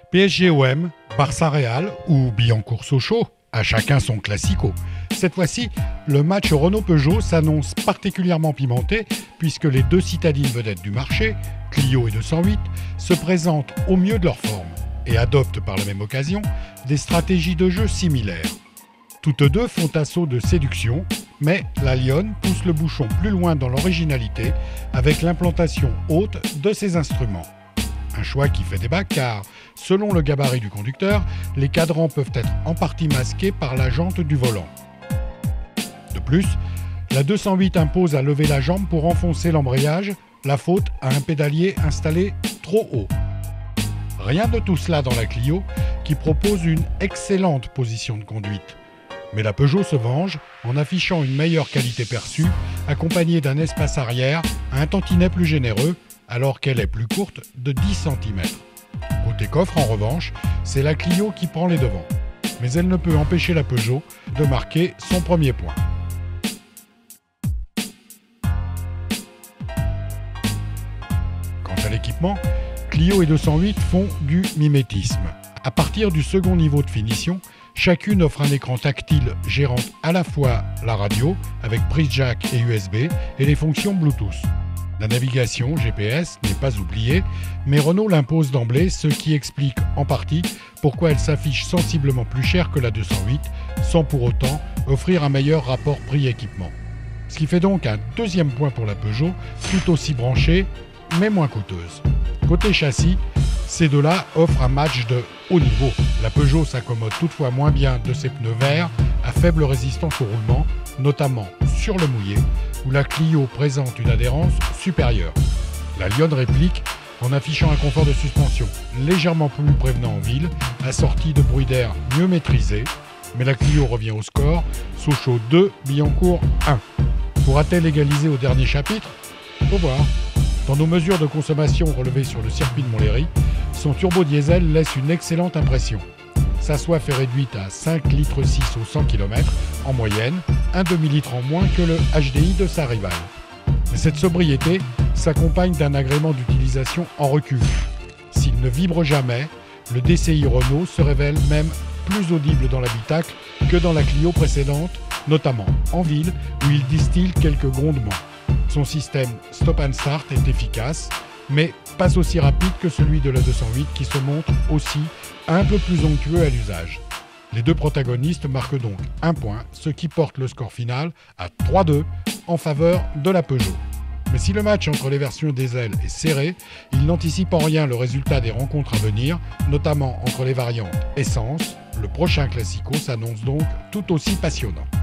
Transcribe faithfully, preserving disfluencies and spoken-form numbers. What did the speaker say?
P S G O M, Barça Real ou Billancourt-Sochaux, à chacun son classico. Cette fois-ci, le match Renault-Peugeot s'annonce particulièrement pimenté puisque les deux citadines vedettes du marché, Clio et deux cent huit, se présentent au mieux de leur forme et adoptent par la même occasion des stratégies de jeu similaires. Toutes deux font assaut de séduction, mais la Lionne pousse le bouchon plus loin dans l'originalité avec l'implantation haute de ses instruments. Un choix qui fait débat car, selon le gabarit du conducteur, les cadrans peuvent être en partie masqués par la jante du volant. De plus, la deux cent huit impose à lever la jambe pour enfoncer l'embrayage, la faute à un pédalier installé trop haut. Rien de tout cela dans la Clio, qui propose une excellente position de conduite. Mais la Peugeot se venge en affichant une meilleure qualité perçue, accompagnée d'un espace arrière à un tantinet plus généreux, alors qu'elle est plus courte de dix centimètres. Côté coffre, en revanche, c'est la Clio qui prend les devants. Mais elle ne peut empêcher la Peugeot de marquer son premier point. Quant à l'équipement, Clio et deux cent huit font du mimétisme. À partir du second niveau de finition, chacune offre un écran tactile gérant à la fois la radio, avec prise jack et U S B, et les fonctions Bluetooth. La navigation G P S n'est pas oubliée, mais Renault l'impose d'emblée, ce qui explique en partie pourquoi elle s'affiche sensiblement plus chère que la deux cent huit, sans pour autant offrir un meilleur rapport prix-équipement. Ce qui fait donc un deuxième point pour la Peugeot, tout aussi branchée, mais moins coûteuse. Côté châssis, ces deux-là offrent un match de haut niveau. La Peugeot s'accommode toutefois moins bien de ses pneus verts à faible résistance au roulement, notamment sur le mouillé, où la Clio présente une adhérence supérieure. La Lionne réplique en affichant un confort de suspension légèrement plus prévenant en ville, assorti de bruit d'air mieux maîtrisé, mais la Clio revient au score, Sochaux deux, Billancourt un. Pourra-t-elle égaliser au dernier chapitre? Faut voir. Dans nos mesures de consommation relevées sur le circuit de Montlhéry, son turbo diesel laisse une excellente impression. Sa soif est réduite à cinq virgule six litres au cent kilomètres en moyenne, un demi-litre en moins que le H D I de sa rivale. Mais cette sobriété s'accompagne d'un agrément d'utilisation en recul. S'il ne vibre jamais, le D C I Renault se révèle même plus audible dans l'habitacle que dans la Clio précédente, notamment en ville où il distille quelques grondements. Son système stop and start est efficace, mais pas aussi rapide que celui de la deux cent huit qui se montre aussi un peu plus onctueux à l'usage. Les deux protagonistes marquent donc un point, ce qui porte le score final à trois deux en faveur de la Peugeot. Mais si le match entre les versions diesel est serré, il n'anticipe en rien le résultat des rencontres à venir, notamment entre les variantes essence. Le prochain classico s'annonce donc tout aussi passionnant.